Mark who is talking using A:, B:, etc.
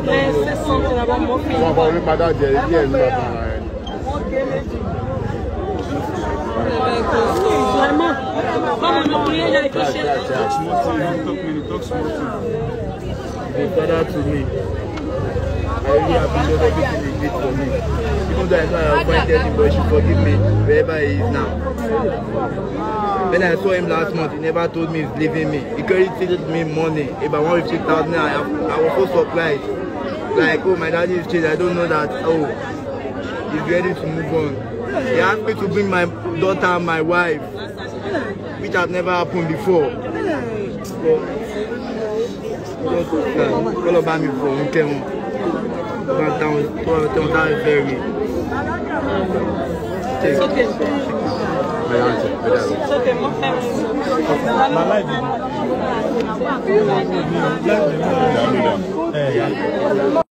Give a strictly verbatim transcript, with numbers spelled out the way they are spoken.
A: say something about more people.
B: What about your mother? Yes,
A: Mama, Mama, no prayer like you should.
C: Talk small thing, talk many, talk small thing.
B: The father to me. I really appreciate everything he did for me. Even though I know I appointed him, but he should forgive me wherever he is now. When I saw him last month, he never told me he's leaving me. He credited me money, about one hundred fifty thousand. I, I was so surprised. Like, oh, my daddy is changed. I don't know that. Oh, he's ready to move on. He asked me to bring my daughter and my wife, which has never happened before. So, just uh, call about me for one came about town, town very.
A: It's okay. It's okay, my family.
C: My life.